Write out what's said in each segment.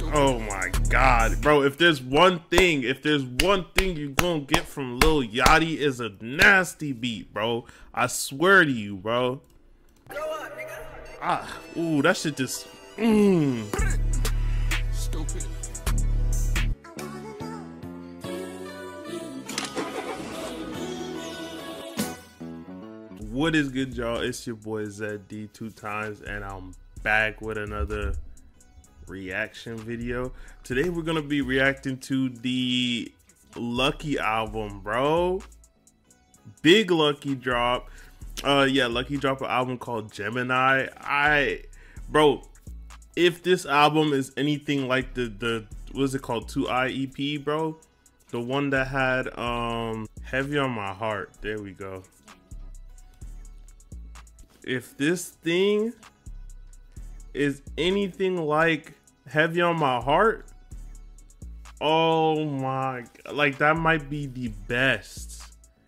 Oh my god, bro, if there's one thing you're gonna get from Lil Yachty is a nasty beat, bro. I swear to you, bro. Ooh, that shit just Stupid. What is good, y'all? It's your boy ZedTwoTimes, and I'm back with another reaction video. Today we're gonna be reacting to the Lucki album, bro. Big Lucki drop. Yeah, Lucki dropped an album called Gemini. Bro, if this album is anything like the what's it called, 2i EP, bro, the one that had Heavy on My Heart. There we go. If this thing is anything like Heavy on My Heart, oh my, like that might be the best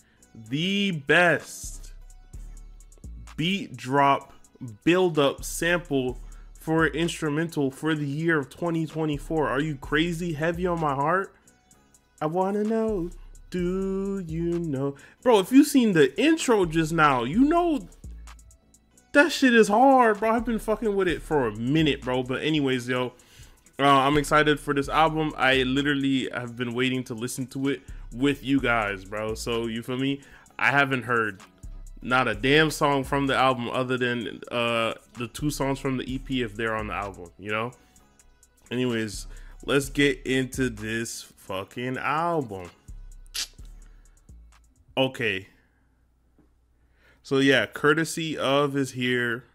beat drop build up sample for an instrumental for the year of 2024. Are you crazy? Heavy on My Heart. I wanna know, do you know, bro? If you seen the intro just now, you know that shit is hard, bro. I've been fucking with it for a minute, bro. But anyways, yo, I'm excited for this album. I literally have been waiting to listen to it with you guys, bro. So you feel me? I haven't heard not a damn song from the album other than the 2 songs from the EP if they're on the album, you know? Anyways, let's get into this fucking album. Okay. So yeah, Courtesy Of is here.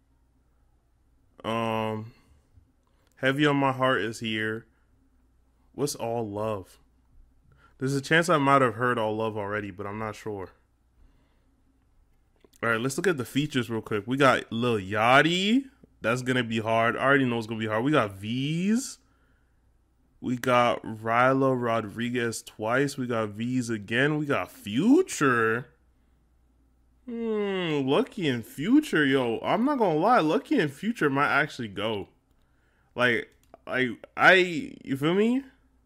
Heavy on My Heart is here. What's All Love? There's a chance I might have heard All Love already, but I'm not sure. Alright, let's look at the features real quick. We got Lil Yachty. That's gonna be hard. I already know it's gonna be hard. We got V's. We got Ryla Rodriguez twice. We got V's again. We got Future. Lucki and Future, yo. I'm not gonna lie, Lucki and Future might actually go. Like you feel me?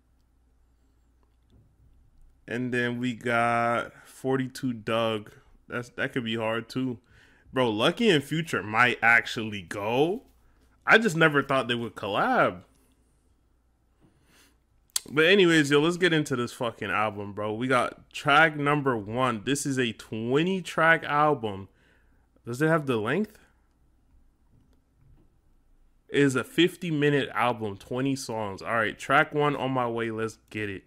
And then we got 42 Doug. That could be hard too. Bro, Lucki and Future might actually go. I just never thought they would collab. But anyways, yo, let's get into this fucking album, bro. We got track number 1. This is a 20-track album. Does it have the length? It is a 50-minute album, 20 songs. All right, track 1 on my way. Let's get it.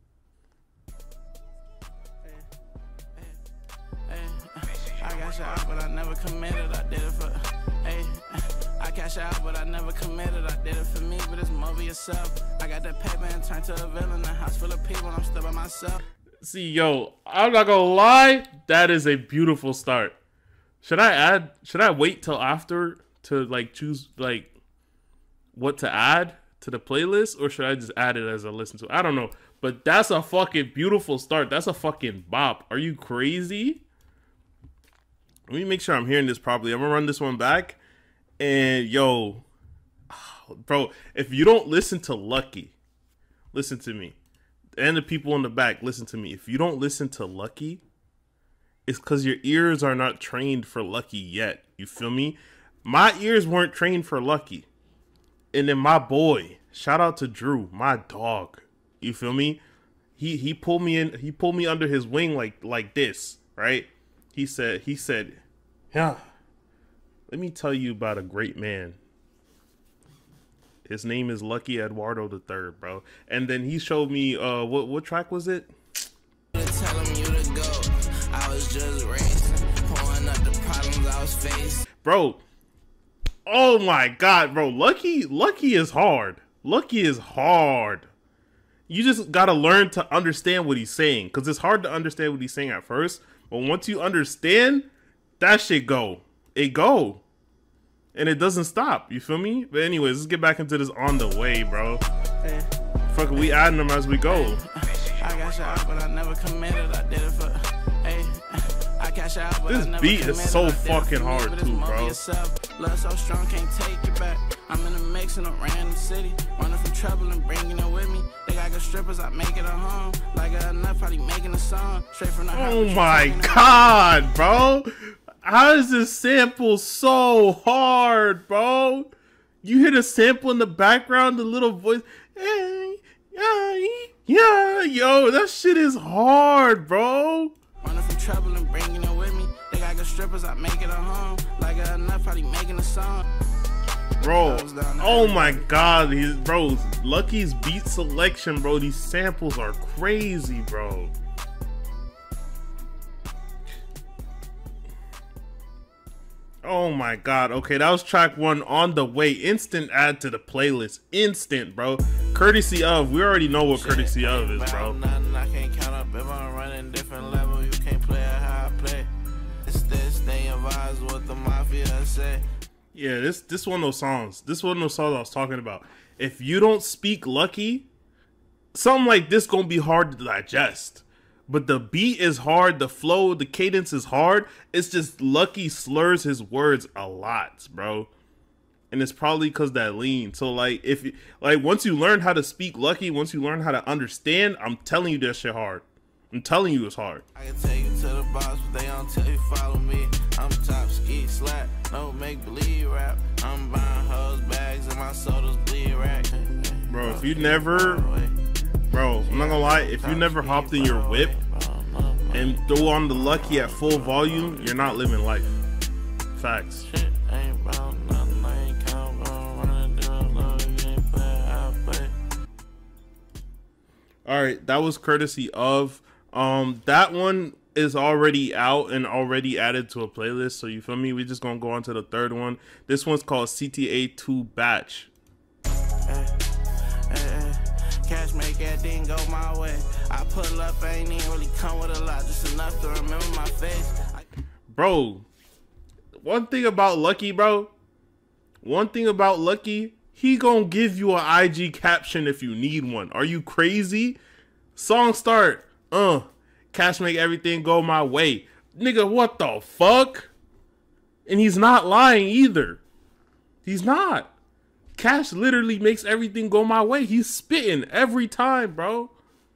I got shot, but I never committed. I did it for. I cash out, but I never committed. I did it for me, but it's more for yourself. I got that paper and turned to a villain. A house full of people, I'm still by myself. See, yo, I'm not gonna lie, that is a beautiful start. Should I wait till after to like choose like what to add to the playlist, or should I just add it as I listen to it? I don't know, but that's a fucking beautiful start. That's a fucking bop. Are you crazy? Let me make sure I'm hearing this properly. I'm gonna run this one back. And yo, bro, if you don't listen to Lucki, listen to me. And the people in the back, listen to me. If you don't listen to Lucki, it's because your ears are not trained for Lucki yet. You feel me? My ears weren't trained for Lucki. And then my boy, shout out to Drew, my dog. You feel me? He pulled me in, he pulled me under his wing like this, right? He said, yeah. Let me tell you about a great man. His name is Lucki Eduardo III, bro. And then he showed me what track was it? Tell him you to go. I was just racing, pulling up the problems I was facing. Bro, oh my god, bro. Lucki is hard. Lucki is hard. You just gotta learn to understand what he's saying, because it's hard to understand what he's saying at first. But once you understand, that shit go. It go. And it doesn't stop. You feel me? But anyways, let's get back into this On The Way, bro. Fuck, we adding them as we go. I got shot, but I never committed. I did it for. I cash out, but this I never beat is so fucking hard too, bro. Love so strong, can't take it back. I'm in the mix six in a random city. Running from trouble and bringing it with me. They got good strippers, I make it a home. Like enough, probably making a song. Straight from the Oh my god, bro. How is this sample so hard, bro? You hear the sample in the background, the little voice. Yeah, yo, that shit is hard, bro. Running from trouble and bringing it with me. They got good strippers, I make it a home. Like enough, probably making a song. Bro, oh my god, bro, Lucki's beat selection, bro. These samples are crazy, bro. Oh my god. Okay, that was track 1 on the way. Instant add to the playlist. Instant, bro. Courtesy of. We already know what courtesy of is, bro. I can't count up if I'm running different level. You can't play how I play. It's this thing of eyes what the mafia say. Yeah, this one of those songs. This one of those songs I was talking about. If you don't speak Lucki, something like this gonna be hard to digest. But the beat is hard, the flow, the cadence is hard. It's just Lucki slurs his words a lot, bro. And it's probably because that lean. So like once you learn how to speak Lucki, once you learn how to understand, I'm telling you that shit hard. I'm telling you it's hard. I can take you to the boss, but they don't tell you follow me. I'm top ski slap, no make believe rap. I'm buying hoes bags and my sodas bleed rack. Bro, if you never, bro, I'm not gonna lie, if you never hopped in your whip and throw on the Lucki at full volume, you're not living life. Facts. Alright, that was courtesy of. That one is already out and already added to a playlist, so you feel me? We just gonna go on to the third one. This one's called CTA 2 Batch. Cash make everything go my way. I pull up, ain't even really come with a lot, just enough to remember my face. Bro, one thing about Lucki, bro. One thing about Lucki, he gonna give you an IG caption if you need one. Are you crazy? Song start, cash make everything go my way. Nigga, what the fuck? And he's not lying either. He's not. Cash literally makes everything go my way. He's spitting every time, bro.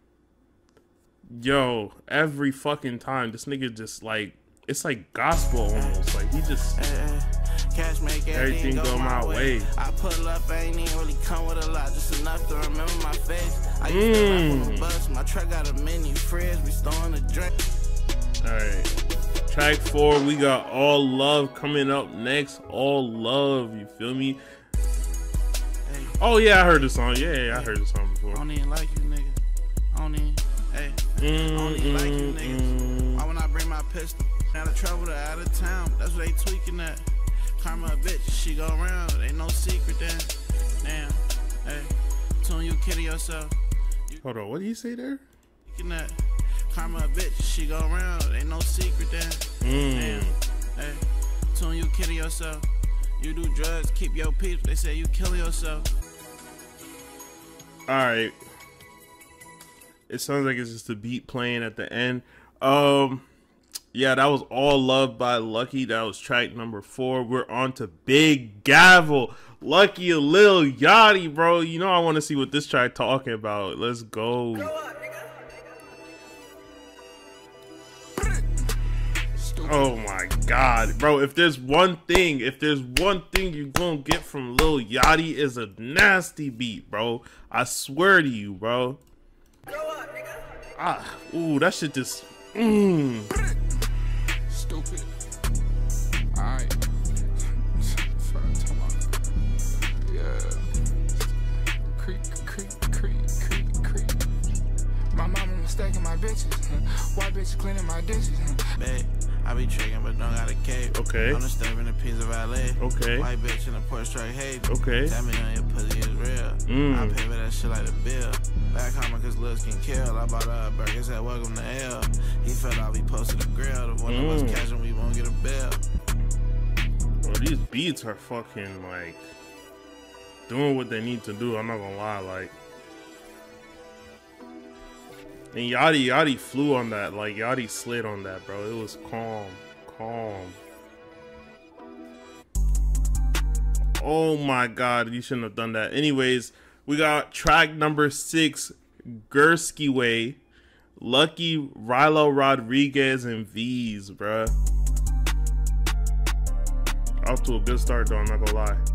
Yo, every fucking time. This nigga just like, it's like gospel almost. Like he just cash make everything go my way. I pull up, ain't even really come with a lot, just enough to remember my face. I used to rap on the bus, my truck got a mini fridge, we storing a drink. Alright, track 4, we got All Love coming up next. All Love, you feel me? Hey. Oh yeah, I heard the song. Yeah, I heard the song before. I don't even like you niggas. I don't even, hey, I don't even like you niggas. Why when I bring my pistol? Out of trouble to out of town, that's what they tweaking at. Karma a bitch, she go around, ain't no secret then. Damn, hey, tune you kidding yourself. Hold on, what did you say there? That. Karma a bitch, she go around, ain't no secret then. Damn, hey, tune you kidding yourself. You do drugs, keep your peeps, they say you kill yourself. Alright. It sounds like it's just a beat playing at the end. Yeah, that was All Love by Lucki. That was track number 4. We're on to Big Gavel. Lucki a Lil Yachty, bro. You know I want to see what this track talking about. Let's go. Oh my god, bro. If there's one thing you're gonna get from Lil Yachty is a nasty beat, bro. I swear to you, bro. Ooh, that shit just Stupid. Alright. Yeah. Creep. My mama mistaking my bitches. White bitch cleaning my dishes. Babe, I be tricking but don't got a cape. okay. I'm disturbing a piece of LA. Okay. White bitch in a Porsche truck hate. Okay. Tell me on your pussy is real. I pay for that shit like a bill. Back home cause looks can kill. I bought a burger, said welcome to hell. He felt like we posted a grill. The one of us catch him, we won't get a bill. Bro, these beats are fucking like doing what they need to do. I'm not gonna lie, like. And Yachty flew on that. Like Yachty slid on that, bro. It was calm. Oh my God, you shouldn't have done that. Anyways, we got track number 6, Gursky Way, Lucki, Rilo Rodriguez, and V's, bruh. Off to a good start though, I'm not gonna lie.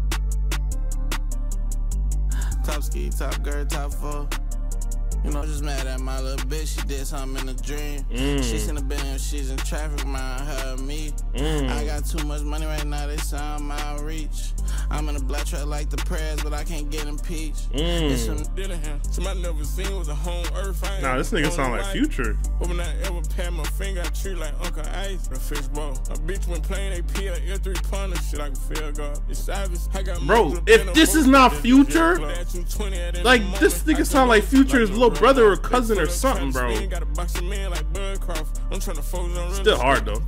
Top ski, top girl, top 4. You know, just mad at my little bitch. She did something in a dream. She's in the bed, she's in traffic around her and me. I got too much money right now, they sound my reach. I'm in a black truck like the prayers, but I can't get impeached. Somebody never seen was a home earth. Nah, this nigga sound like Future. When I ever pat my finger, I treat like Uncle Ice. A fish ball. A bitch when playing AP or L3 punter, shit like a field guard. It's savage. I got bro, if this is not Future, like this nigga sound like Future's little brother or cousin or something, bro. Still hard though.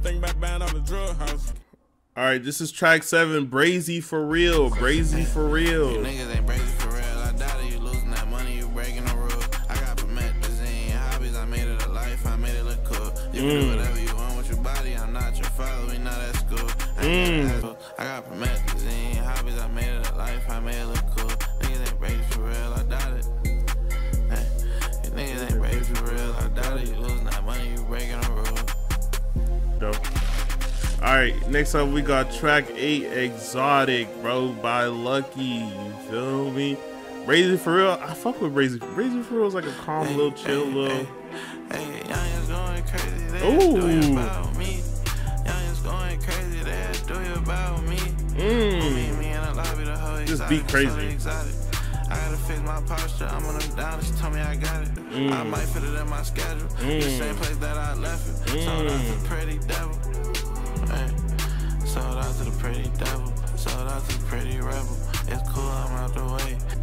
Alright, this is track 7, Brazy for real. Brazy for real. Niggas ain't brazy for real. I doubt it, you losing that money, you breaking the rule. I got promethazine, hobbies, I made it a life, I made it look cool. You can do whatever you want with your body, I'm not your father, we not at school. I got promethazine, hobbies, I made it a life, I made it look cool. Niggas ain't brazy for real, I doubt it. Niggas ain't brazy for real, I doubt it, you losing that money, you breaking the rule. Dope. Alright, next up we got track 8, Exotic, bro, by Lucki. You feel me? Brazy for real. I fuck with Brazy. Brazy for real is like a calm, little chill, little. Ooh. Just beat crazy. I gotta fix my posture, I'm on them down, she told me I got it. I might fit it in my schedule, the same place that I left it. Sold out to the pretty devil. Sold out to the pretty devil. Sold out to the pretty rebel. It's cool, I'm out the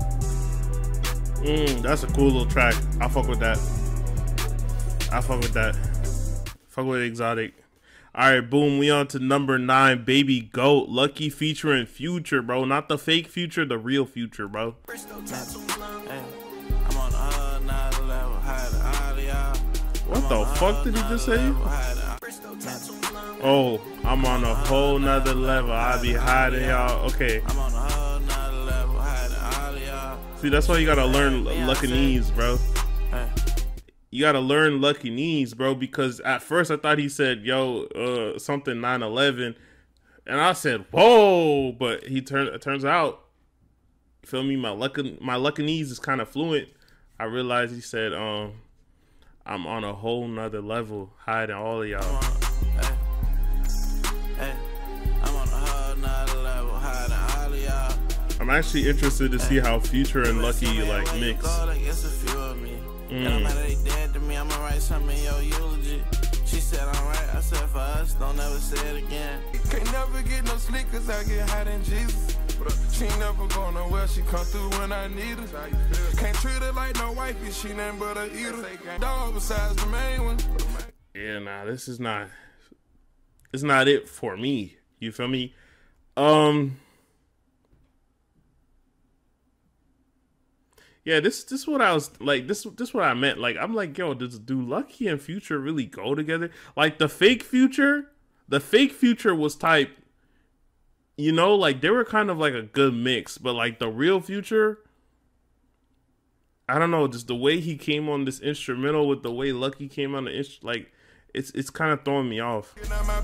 way. That's a cool little track. I fuck with that. I fuck with that. Fuck with Exotic. Alright, boom. We on to number 9, Baby Goat. Lucki featuring Future, bro. Not the fake Future, the real Future, bro. I'm on another level, what the fuck did he just say? Oh, I'm on a whole nother level. I be hiding y'all. Okay. I'm on a whole nother level, hiding all of y'all. See, that's why you gotta learn Luckinese, bro. You gotta learn Luckinese, bro, because at first I thought he said, yo, something 9/11. And I said, whoa, but it turns out, you feel me, my Luckinese is kind of fluent. I realized he said, I'm on a whole nother level, hiding all of y'all. I'm actually interested to see how Future and Lucki like mix. And I'm mad they dead to me, I'ma write something in your eulogy. She said I'm right, I said for us, don't ever say it again. Can't never get no sleep cause I get hot in Jesus. She never go nowhere, she come through when I need her. Can't treat her like no wifey, she nothing but a eater. Dog besides the main one. Yeah, nah, this is not, it's not it for me. You feel me? Yeah, this is what I was like. This what I meant. Like, I'm like, yo, do Lucki and Future really go together? Like the fake Future was type, you know, like they were kind of like a good mix, but like the real Future, I don't know, just the way he came on this instrumental with the way Lucki came on the like. It's kind of throwing me off. Bro, I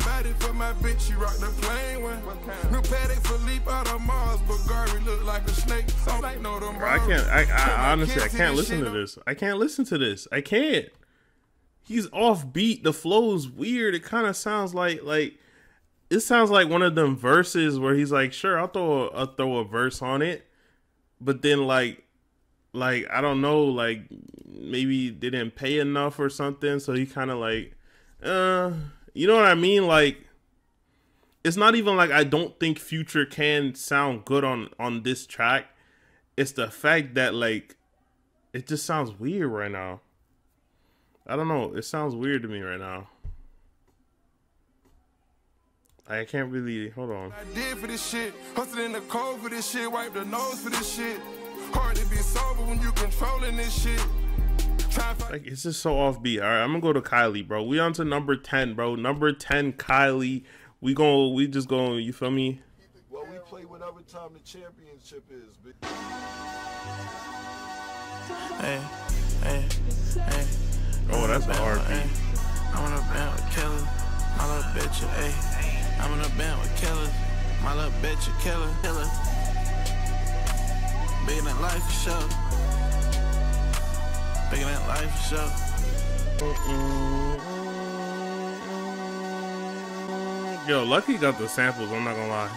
honestly, I can't listen to this. I can't listen to this. I can't. He's offbeat. The flow's weird. It kind of sounds like it sounds like one of them verses where he's like, sure, I'll throw a verse on it, but then like I don't know, like maybe they didn't pay enough or something, so he kind of like. You know what I mean? Like, it's not even like I don't think Future can sound good on this track. It's the fact that like it just sounds weird right now. I don't know. It sounds weird to me right now. I can't really hold on. I did for this shit. Hustled in the cold for this shit. Wipe the nose for this shit. Hard to be sober when you controlling this shit. Like, it's just so offbeat. All right, I'm gonna go to Kylie, bro. We on to number 10, bro. Number 10, Kylie. We just going, you feel me? Well, we play whenever time the championship is, bitch. Hey, hey, hey. Oh, that's a hard beat. I'm in a band with killers, my little bitch a hey. I'm in a band with killers, my little bitch a killer. Bigger than life for sure. Bigger than life for sure. Yo, Lucki got the samples, I'm not gonna lie.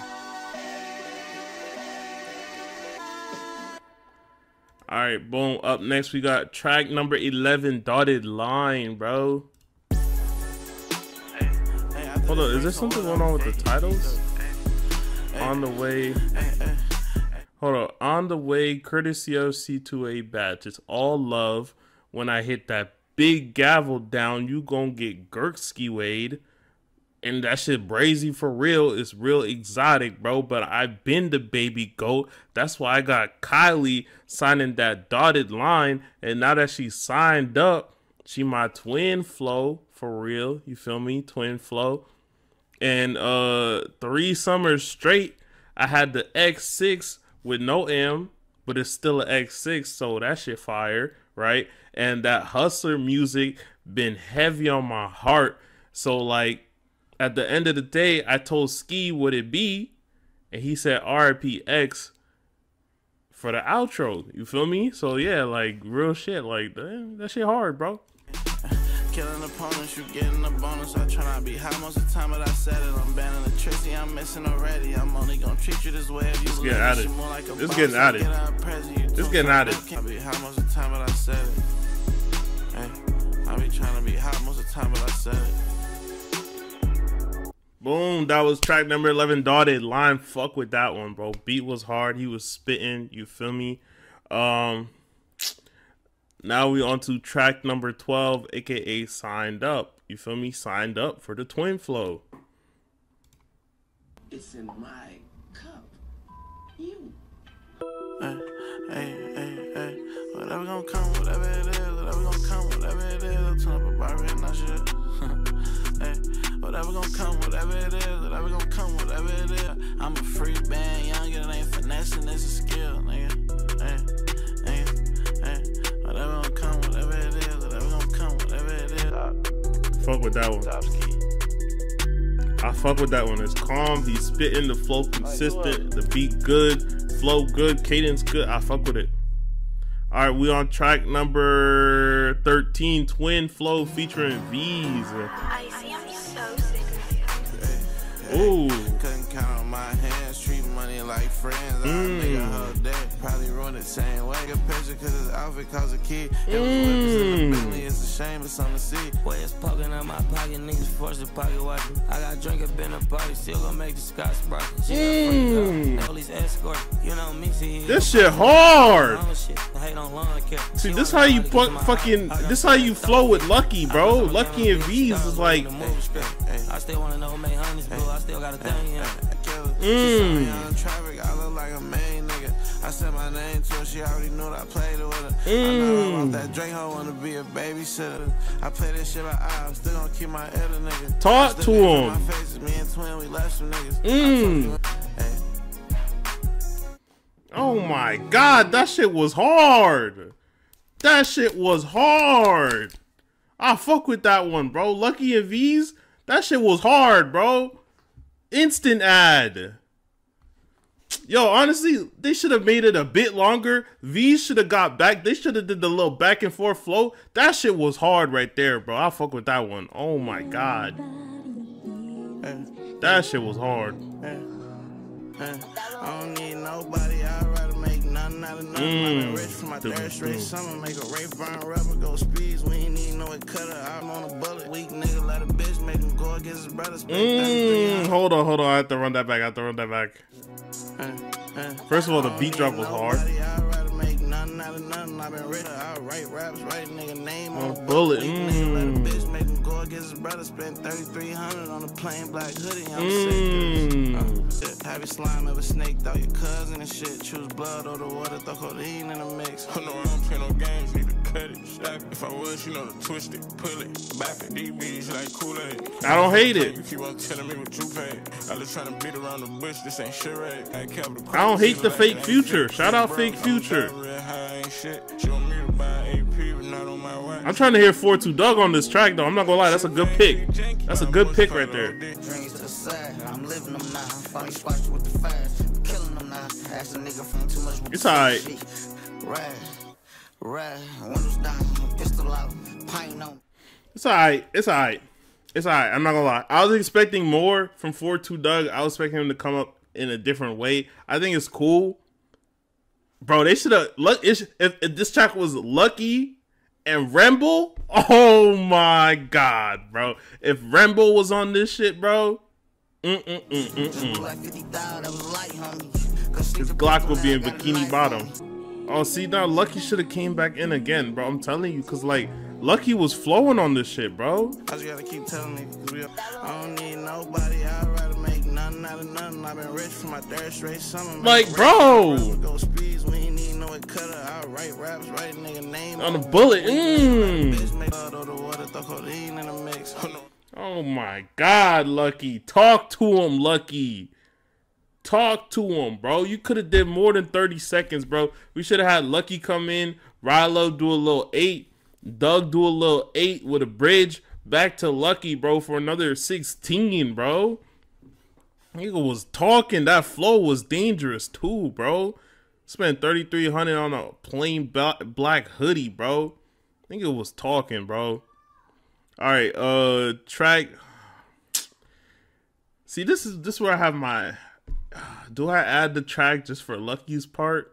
Alright, boom. Up next, we got track number 11, Dotted Line, bro. Hold on, is there something going on with the titles? On the way. Hold on. On the way, courtesy of C2A Batch. It's all love. When I hit that big gavel down, you gon' get Gurksky Wade. And that shit brazy for real. It's real exotic, bro. But I've been the baby goat. That's why I got Kylie signing that dotted line. And now that she's signed up, she my twin flow for real. You feel me? Twin flow. And 3 summers straight, I had the X6 with no M, but it's still an X6. So that shit fire, right? And that hustler music been heavy on my heart. So like, at the end of the day, I told Ski what it be, and he said RPX for the outro. You feel me? So yeah, like real shit. Like that shit hard, bro. Killing opponents, you getting a bonus. I try not to be high most of the time, but I said it. I'm banning the Tracy, I'm missing already. I'm only gonna treat you this way if you get at it. It's getting at it. It's getting at it. I'll be high most of the time, but I said it. Hey, I be trying to be hot most of the time, but I said it. Boom, that was track number 11, Dotted Line. Fuck with that one, bro. Beat was hard. He was spitting. You feel me? Now we on to track number 12, aka Signed Up. You feel me? Signed Up for the twin flow. It's in my cup. You. Hey. Whatever gonna come, whatever it is. Whatever gonna come, whatever it is. I'll turn up a bar and that shit. Hey. Whatever gon' come, whatever it is, whatever gon' come, whatever it is. I'm a free band, young, it ain't finessing, it's a skill, nigga. Hey. Whatever gon' come, whatever it is, whatever gon' come, whatever it is. Fuck with that one. I fuck with that one. It's calm, he's spitting, the flow consistent, the beat good, flow good, cadence good. I fuck with it. Alright, we on track number 13, Twin Flow featuring V's. I see, I'm so sick of you. Ooh. Couldn't count on my hands, treat money like friends. I nigga her day, probably ruined it same way. Good picture cause his outfit caused a key. It was whippers in the Bentley, it's a shame, it's something to see. Way it's poking out my pocket, niggas forced to pocket watching. I got drink up in a party, still gonna make the Scotch sparkle. All these escorts, you know me, see. This shit hard. See, this how you this how you flow with Lucki, bro. Lucki and V's is like. I still wanna know who made honeys, bro. I still got a thing here. Traffic, I look like a main nigga. I said my name to her, she already knew that I played it with her. I know I want that Drake hoe, wanna be a babysitter. I play this shit by eye, I'm still gonna keep my head a nigga. Talk to him. My faces, me and Twin, we left some niggas. Oh my god, that shit was hard. That shit was hard. I fuck with that one, bro. Lucki and V's, that shit was hard, bro. Instant ad. Yo, honestly, they should have made it a bit longer. V's should have got back. They should have did the little back and forth flow. That shit was hard right there, bro. I fuck with that one. Oh my god. That shit was hard. I don't need nobody, I'd rather make nothing out of nothing. I've been rich from my third straight summer, make a rape burn rubber, go speeds, we ain't need no cutter, I'm on a bullet. Weak nigga, let a bitch make him go against his brother. Hold on, I have to run that back, First of all, the beat drop was hard. I've been rich, I write raps, write nigga name on a bullet. Nigga, let a bitch make him go against his brother, spent 3,300 on a plain black hoodie, I'm sick. Have your slime ever snaked out your cousin and shit, choose blood or the water, throw codeine in the mix. Oh no, I don't play no games, need to cut petty. If I was, you know, to twist it, pull it, back it, these beats like Kool-Aid. I don't hate it. You keep on telling me what you paid. I was trying to beat around the bush, this ain't shit right. I don't hate the fake Future. Shout out fake Future. I'm trying to hear 4-2 Doug on this track though. I'm not gonna lie, that's a good pick. That's a good pick right there. Dreams to the side, I'm living them now. Finally swatched with the fires, killing them now. Ask a nigga from too much. It's alright. Right, windows down, pistol out, pine on. It's alright. It's alright. It's alright. I'm not gonna lie. I was expecting more from 4-2 Doug. I was expecting him to come up in a different way. I think it's cool. Bro, they should have. If this track was Lucki and Remble, oh my god, bro. If Remble was on this shit, bro. His Glock would be in Bikini Bottom. Oh, see, now Lucki should have came back in again, bro. I'm telling you, because, like, Lucki was flowing on this shit, bro. I just gotta keep telling niggas, I don't need nobody. I'd rather make nothing out of nothing. I've been rich from my third straight summer. Like, bro. Go speeds, we ain't need no cutter. I write raps, write nigga name on the bullet. Oh my god, Lucki. Talk to him, Lucki. Talk to him, bro. You could have did more than 30 seconds, bro. We should have had Lucki come in, Rilo do a little 8, Doug do a little 8 with a bridge, back to Lucki, bro, for another 16, bro. Nigga was talking. That flow was dangerous too, bro. Spent $3,300 on a plain black hoodie, bro. Nigga was talking, bro. All right, track. See, this is where I have my. Do I add the track just for Lucki's part?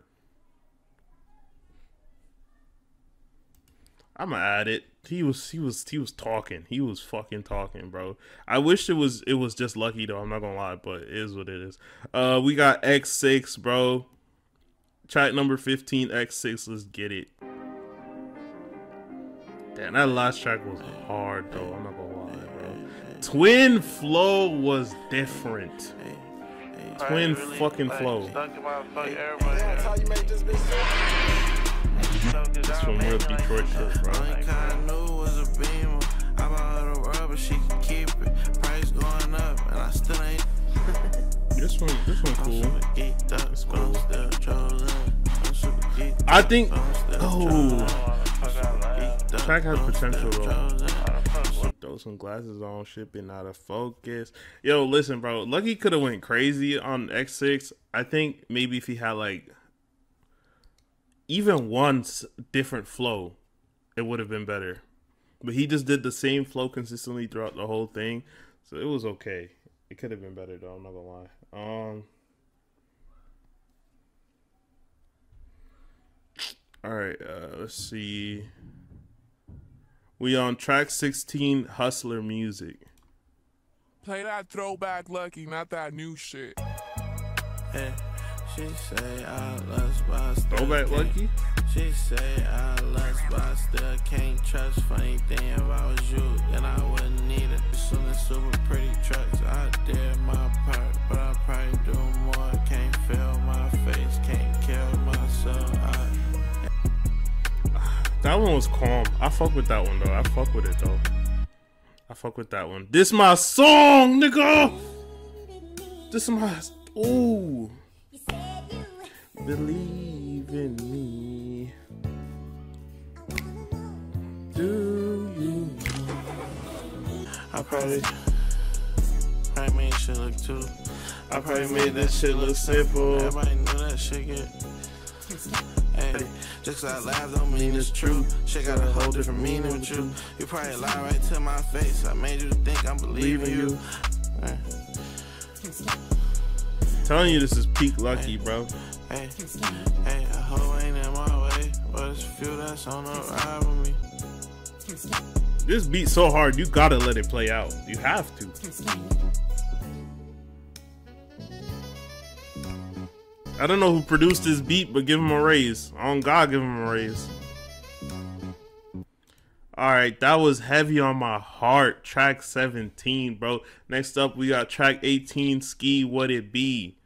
I'm gonna add it. He was talking. He was fucking talking, bro. I wish it was just Lucki though. I'm not gonna lie, but it is what it is. We got X6, bro. Track number 15, X6. Let's get it. Damn, that last track was hard though. I'm not gonna lie, bro. Twin flow was different. Twin fucking flow. That's from real Detroit shit, bro. This one cool. It's cool. I think. Oh, track has potential though. Throw some glasses on, shipping out of focus. Yo, listen, bro. Lucki could have went crazy on X6. I think maybe if he had like even one different flow, it would have been better. But he just did the same flow consistently throughout the whole thing, so it was okay. It could have been better though. I'm not gonna lie. All right. Let's see. We on track 16, Hustler Music. Play that throwback Lucki, not that new shit. Hey, she say I lust, but I still throwback Lucki? She say I lust, but I still can't trust. Funny thing, if I was you, then I wouldn't need it. Some super pretty trucks, I did my part, but I probably do more. Can't feel my face, can't kill myself. That one was calm. I fuck with that one though. I fuck with it though. I fuck with that one. This my song, nigga. This my. Ooh. Believe in me. Do you? I probably made shit look too. I probably made that shit look simple. Everybody knew that shit get. Hey, just 'cause I laugh don't mean it's true. Shit got a whole different meaning with you. You probably lie right to my face. I made you think I'm believing you. Telling you this is peak Lucki, bro. Hey, a hoe ain't in my way, but it's a few that's on the ride with me. This beat so hard, you gotta let it play out. You have to. I don't know who produced this beat, but give him a raise. On God, give him a raise. Alright, that was heavy on my heart. Track 17, bro. Next up, we got track 18, Ski What It Be.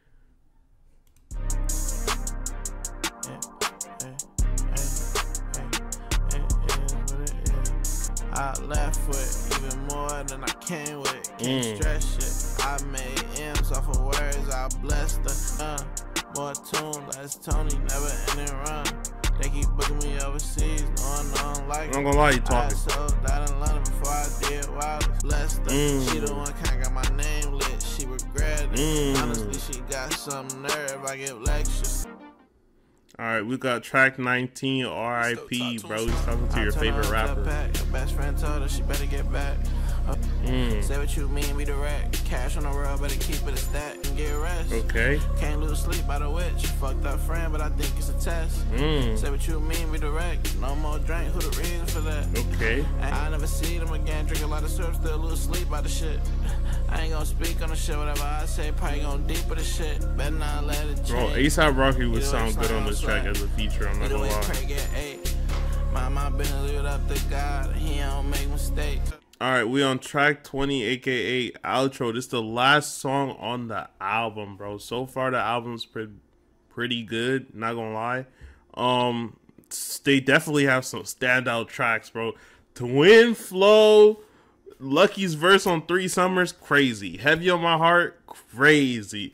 I left with even more than I came with. Can't stress shit. I made M's off of words. I blessed her. More tune, less Tony, never ending run. They keep booking me overseas, no, like I'm not gonna lie, you talking. I sold out in London before I did Wilder. Blessed her. She the one kinda got my name lit. She regretted it. Honestly, she got some nerve. I give lectures. Alright, we got track 19, R.I.P. bro. He's talking to your favorite rapper. Your best friend told her she better get back. Say what you mean, be direct. Cash on the road, better keep it a stat and get rest. Okay. Can't lose sleep by the witch. Fucked up friend, but I think it's a test. Say what you mean, be direct. No more drink, who the reason for that? Okay. I never see them again. Drink a lot of syrup, still lose sleep by the shit. I ain't gonna speak on the shit, whatever I say, probably gonna deep with the shit. Better not let it change. Bro, A$AP Rocky would sound good on this track as a feature, I'm not gonna lie. My business, leave it up to God. He don't make mistakes. Alright, we on track 20, aka outro. This is the last song on the album, bro. So far the album's pretty good, not gonna lie. They definitely have some standout tracks, bro. Twin Flow, Lucki's verse on 3 Summers, crazy. Heavy on My Heart, crazy.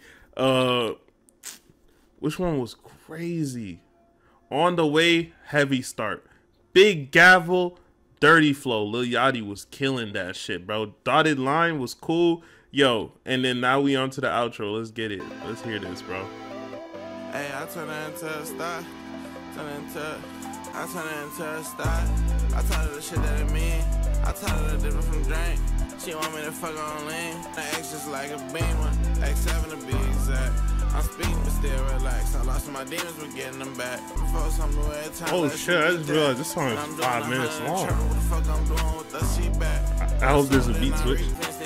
Which one was crazy? On the Way, heavy start. Big Gavel, Dirty Flow. Lil Yachty was killing that shit, bro. Dotted Line was cool. Yo, and then now we on to the outro. Let's get it. Let's hear this, bro. Hey, I turn it into a star. I turn it into a star. I taught her the shit that it mean. I taught her the difference from drink. She want me to fuck on lean. The X just like a beamer. X7 to be exact. I'm speeding but still relaxed. I lost my demons, but getting them back. Before something new every time. Oh shit, I just realized this song is 5 minutes long. What the fuck I'm doing with the seat back? I hope there's a beat switch.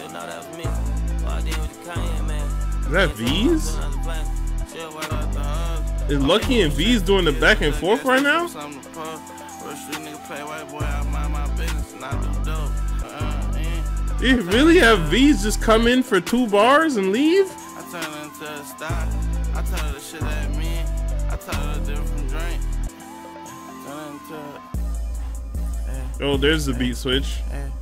Is that V's? Is Lucki and V's doing the back and forth right now? You really have V's just come in for 2 bars and leave? I turn into a star. I tell her the shit that mean. I tell her the difference from drink. Turn into Oh, there's the beat switch.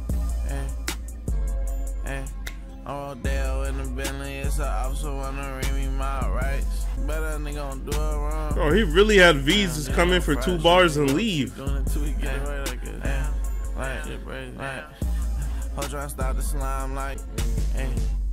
Dale in the Bentley, it's an officer wanna read me my rights. Better nigga gon' do it wrong. Bro, he really had V's just come in for 2 bars and leave. Doing it till we get it right, like it. Hold try to stop the slime like, hey.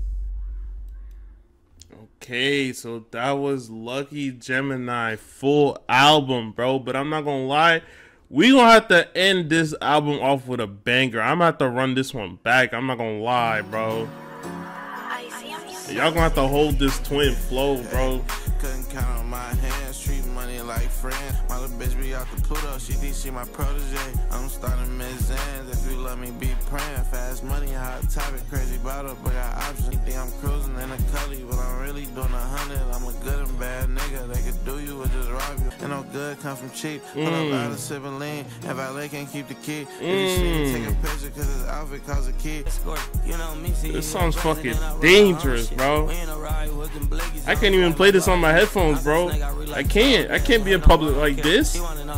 Okay, so that was Lucki Gemini full album, bro. But I'm not gonna lie, we gonna have to end this album off with a banger. I'm gonna have to run this one back. I'm not gonna lie, bro. Y'all gonna have to hold this Twin Flow, bro. Couldn't count on my hands, treat money like friend. My little bitch be out the Pluto, she my protege. I'm starting mid-zans, if you let me be praying. Fast money, hot topic, crazy bottle, but got options. You think I'm cruising in a cully, but I'm really doing 100. I'm a good and bad nigga, they could do you or just rob you. And no good come from cheap, pull up out of sipping lean. If valet can't keep the key, if you see me, take a picture, cause his outfit cause a key. This song's fucking dangerous, bro. I can't even play this on my headphones, bro. I can't be in public like this.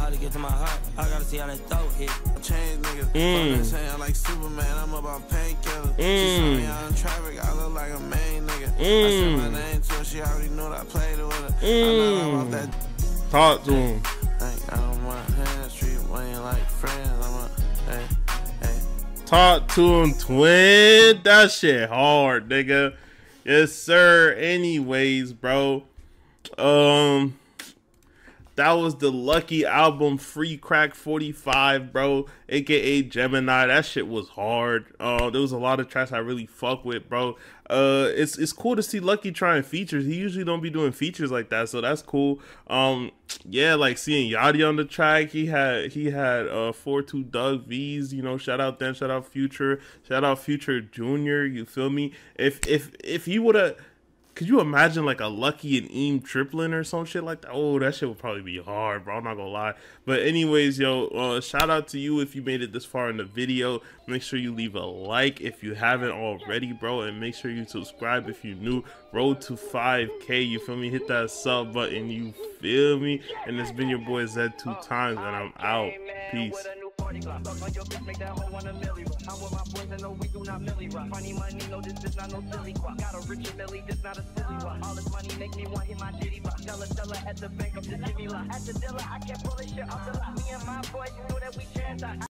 Like Superman, I'm about painkillers. She saw me out in traffic, I look like a main nigga. I said my name to her, she already knew that I played it with her. I know about that. Talk to him. I don't want hands, treat Wayne like friends. I'm a, hey. Talk to him, twin. That shit hard, nigga. Yes, sir. Anyways, bro. That was the Lucki album, Free Crack 45, bro, aka Gemini. That shit was hard. There was a lot of tracks I really fuck with, bro. It's cool to see Lucki trying features. He usually don't be doing features like that, so that's cool. Yeah, like seeing Yachty on the track. He had 42 Doug V's. You know, shout out them, shout out Future Junior. You feel me? If he would have. Could you imagine like a Lucki and Eam tripling or some shit like that? Oh, that shit would probably be hard, bro. I'm not gonna lie. But anyways, yo, shout out to you if you made it this far in the video. Make sure you leave a like if you haven't already, bro. And make sure you subscribe if you're new. Road to 5K, you feel me? Hit that sub button, you feel me? And it's been your boy ZedTwoTimes, and I'm out. Peace. party clock. Fuck on your bitch, make that hoe want a milli rock. I'm with my boys and no, we do not milli rock. Funny money, no, this is not no silly quack. Got a rich milli, this not a silly walk. All this money make me want hit my ditty box. Tell her at the bank of the Jimmy lot. At the dealer, I can't pull this shit off the lot. Me and my boys, you know that we chance out.